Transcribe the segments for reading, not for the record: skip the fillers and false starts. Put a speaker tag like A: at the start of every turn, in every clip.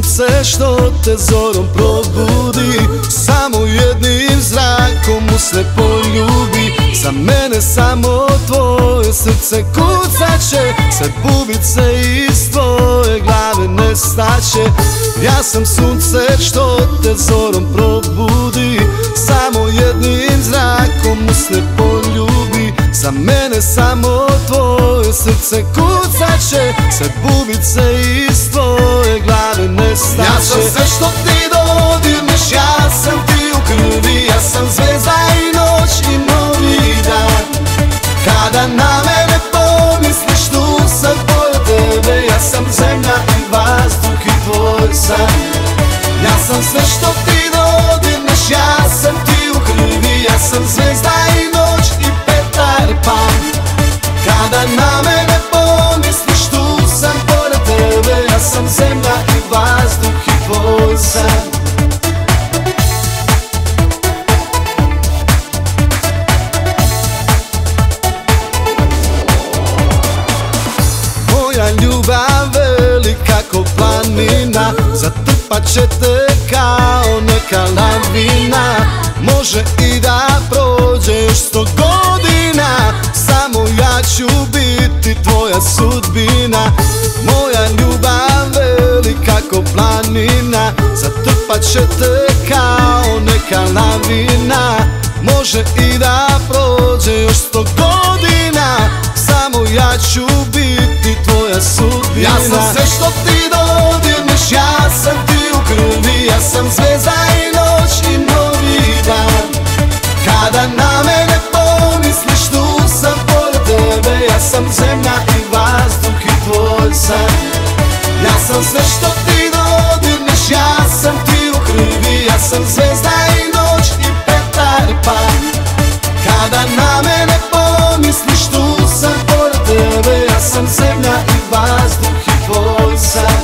A: sunce što te zorom probudi, samo jednim zrakom usne poljubi. Za mene samo tvoje srce kucaće, sad bubice iz tvoje glave nestaće. Ja sam sunce što te zorom probudi, samo jednim zrakom usne poljubi. Za mene samo tvoje srce kucaće, sad bubice iz tvoje glave nestaće. Ja sam sve što ti dodirneš, ja sam ti u krvi, ja sam zvezda i noć i novi dan. Kada na mene pomisliš, tu sam pored tebe, ja sam zemlja i vazduh i tvoj san. Ja sam sve što ti dodirneš, ja sam ti u krvi, ja sam zvezda i noć i Petar pan. Kada na mene pomisliš, tu sam pored tebe, ja sam zemlja i vazduh i tvoj san. Moja ljubav velika ko planina, zatrpat će te kao neka lavina. Može i da prođe još 100 godina, samo ja ću biti tvoja sudbina. Moja ljubav velika ko planina, zatrpat će te kao neka lavina. Može i da prođe još 100 godina, samo ja ću biti tvoja sudbina. Ja sam sve što ti dodirneš, ja sam ti u krvi, ja sam zvezda i noć i novi dan. Kada na mene pomisliš, tu sam pored tebe, ja sam zemlja i vazduh i tvoj san. Ja sam sve što ti dodirneš, ja sam ti u krvi, ja sam zvezda i noć i Petar pan. Kada na mene pomisliš, tu sam pored tebe, ja sam zemlja i vazduh i tvoj san.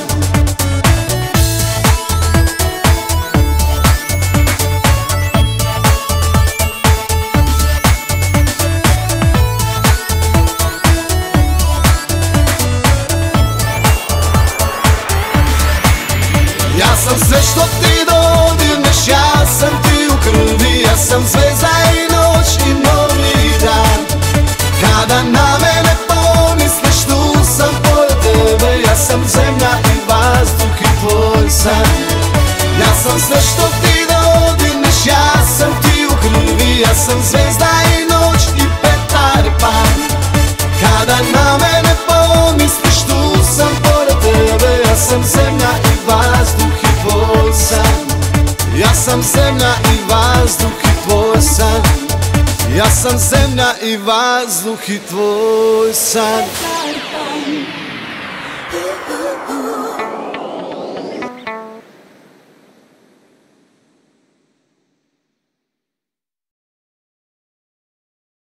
A: Ja sam sve što ti dodirneš, ja sam ti u krvi, ja sam zvezda i noć i novi dan. Kada na mene pomisliš, tu sam pored tebe, ja sam zemlja i vazduh i tvoj san. Ja sam sve što ti dodirneš, ja sam ti u krvi, ja sam zvezda i noć i Petar pan. Kada na mene pomisliš, tu sam pored tebe, ja sam zemlja i vazduh i tvoj san. Ja sam zemlja i vazduh i tvoj san. Ja sam zemlja i vazduh i tvoj san.